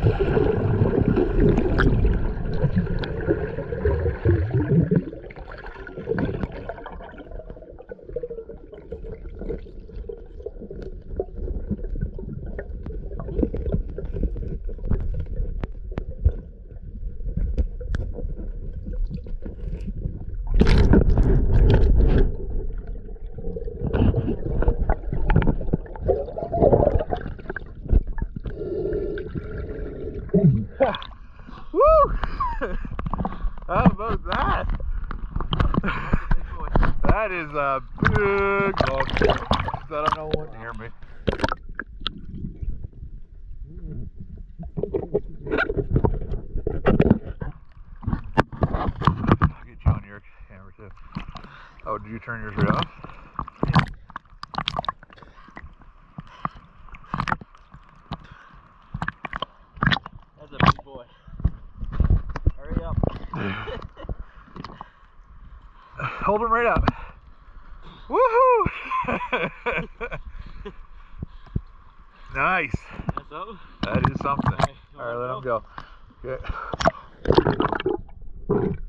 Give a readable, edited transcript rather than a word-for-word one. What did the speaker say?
Woo! How about that? That is a big lobster. I don't know what near me. I'll get you on your camera too. Oh, did you turn yours right off? That's a big boy. Hurry up. Hold him right up. Woohoo! Nice. That's so? That is something. All right, let him go. Okay.